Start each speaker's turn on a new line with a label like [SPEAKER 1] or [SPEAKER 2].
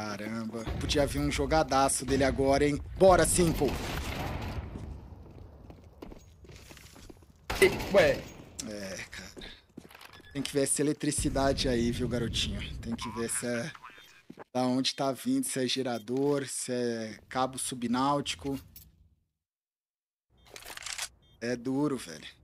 [SPEAKER 1] Caramba, podia vir um jogadaço dele agora, hein? Bora, Simple!
[SPEAKER 2] Ué,
[SPEAKER 1] É, cara. Tem que ver essa eletricidade aí, viu, garotinho? Tem que ver se é da onde tá vindo, se é gerador, se é cabo subnáutico. É duro, velho.